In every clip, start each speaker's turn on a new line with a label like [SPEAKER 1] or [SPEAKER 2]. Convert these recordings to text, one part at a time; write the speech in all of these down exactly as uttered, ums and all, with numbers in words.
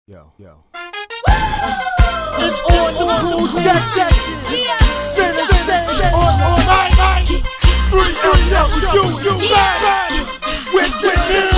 [SPEAKER 1] Yo, yo. And on the cool check, check. Center stage on, on, night, night. Three, three, double, you, you, back. With the new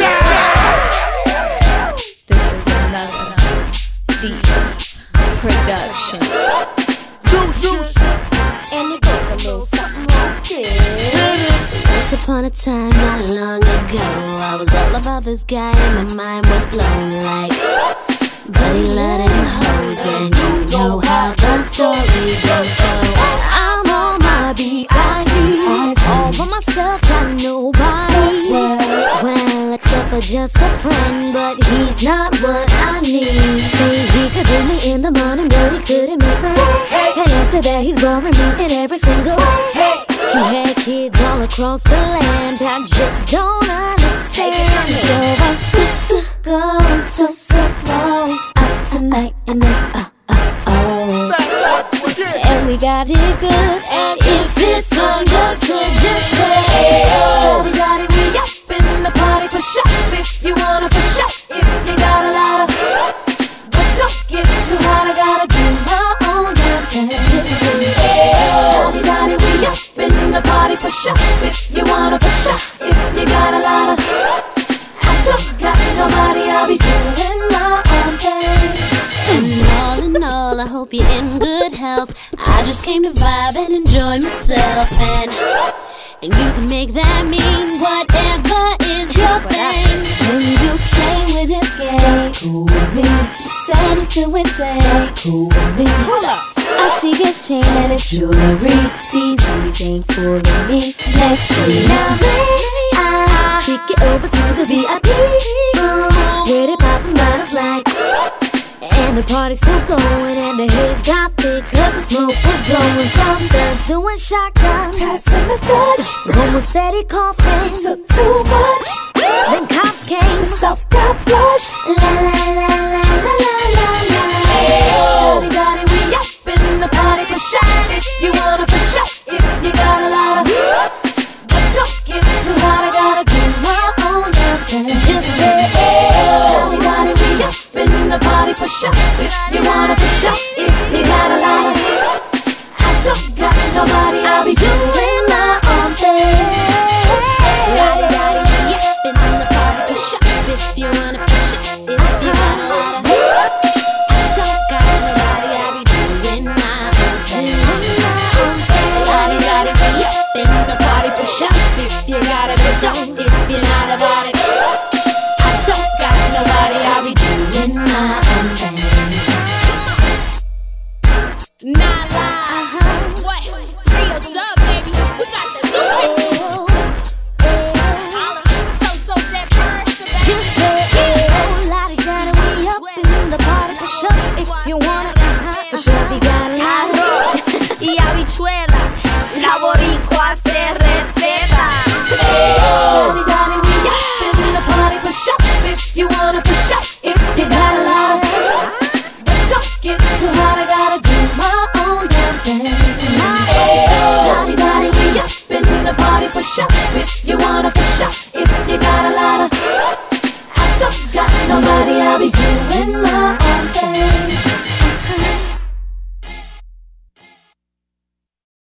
[SPEAKER 1] sound.
[SPEAKER 2] This is another deep production.
[SPEAKER 1] Deuces.
[SPEAKER 2] And it goes a little something like this. Once upon a time, not long ago, I was all about this guy and my mind was blown like buddy, let him hoes, and you know how the story goes. So I'm on my B I C, all for myself, got nobody. Well, except for just a friend, but he's not what I need. See, he could bring me in the morning, but he couldn't make my day. And after that, he's boring me in every single way. He had kids all across the land, I just don't understand. So I'm going so, so long out tonight in this, uh, uh, oh. And we got it good, and if it's understood, just say, oh. Everybody, we up in the party for sure. If you wanna for sure, if you got a lot of, but don't get too hot, I gotta do my own damn thing. Just say, oh. Everybody, we up in the party for sure. If you wanna for sure, if you got a lot of, I don't got nobody, I'll be doing my own thing. And all in all, I hope you're in good health. I just came to vibe and enjoy myself, and and you can make that mean whatever is your thing. When you came with his gang, that's cool with me. He said he's still with them, that's cool with me. Hold up. I see his chain and his jewelry. C Z's ain't fooling me. Let's please. Now I kick it over to the V I P room, where they poppin' bottles like, and the party's still going, and the haze got thick, cause the smoke was blowing from thugs doing shotgun, passing the Dutch. One was steady coughing, took too much. Then cops came, the stuff got flushed. La la la la la la la la. Hey, oh. Everybody, we up in the party for sure. If you wanna for sure, if you got a lot of, but don't get too hot, I gotta do my own damn thing. Just say, hey, oh. Everybody, we up in the party for sure. If you wanna for sure, if you got a lot of, I don't got nobody, I'll be doing my own thing. Everybody, we up in the party for sure. If you wanna for sure, if you got a lot of, I don't got nobody, I'll be doing my own thing. Everybody, we up in the party for sure. If you got it, but don't, if you're not about it, I don't got nobody, I'll be doing my own thing. Not live, uh-huh. What? Real dub, baby. We got the new So, so that first, baby. Just say, oh, lottie, gotta we up in the party for sure. If you wanna, uh-huh, for sure, if you got a lot. Y habichuela, la boricua se respeta. Everybody, we up in the party for sure. If you wanna for sure, if you got a lot of, but don't get too hot, I gotta do my own damn thing. Everybody, we up in the party for sure.